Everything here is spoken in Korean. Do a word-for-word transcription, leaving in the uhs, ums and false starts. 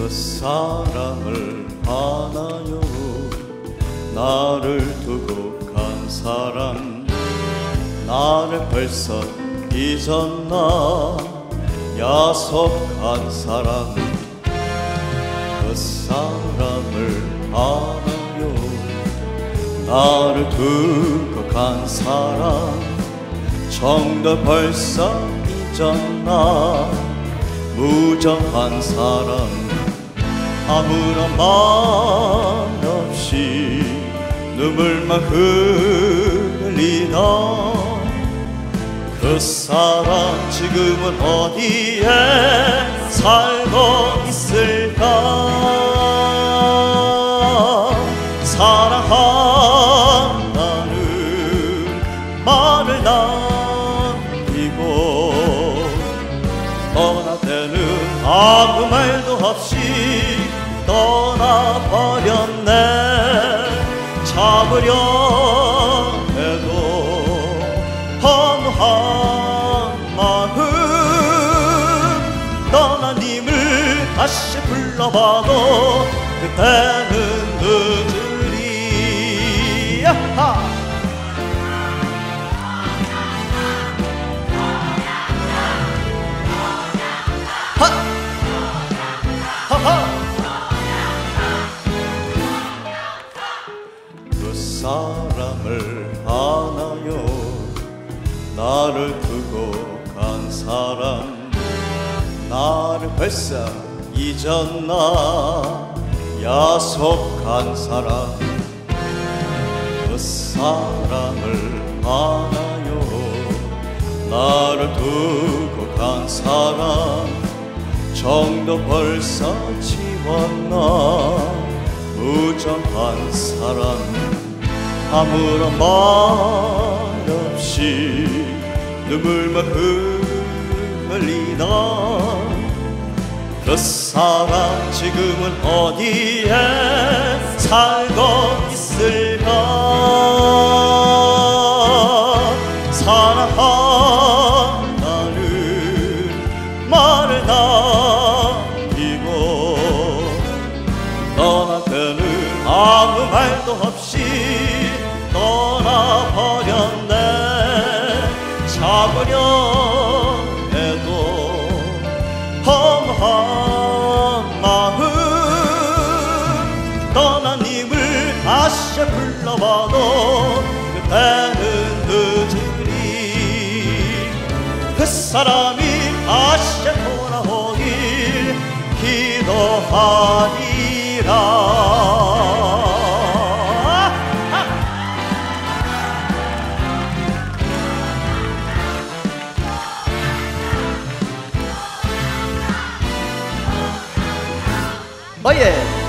그 사랑을 아나요? 나를 두고 간 사람, 나를 벌써 잊었나? 야속한 사람, 그 사람을 알아요? 나를 두고 간 사람, 정도 벌써 잊었나? 무정한 사람, 아무런 말 없이 눈물만 흘리던 그 사람 지금은 어디에 살고 있을까? 사랑한다는 말을 남기고 떠나대는 아무 말도 없이 떠나버렸네. 잡으려 해도 허무한 마음, 떠난 님을 다시 불러봐도 그때는 늦으리. 야하! 그 사람을 아나요? 나를 두고 간 사람, 나를 벌써 잊었나? 야속한 사람, 그 사람을 아나요? 나를 두고 간 사람, 정도 벌써 지웠나? 무정한 사람, 아무런 말 없이 눈물만 흘리던 그 사람 지금은 어디에 살고 있을까? 사랑한다는 말을 남기고 떠나대는 아무 말도 없이 떠나버렸네. 잡으려 해도 허무한 마음, 떠난 님을 다시 불러봐도 그때는 늦으리. 그 사람이 다시 돌아오길 기도하리라. 어예!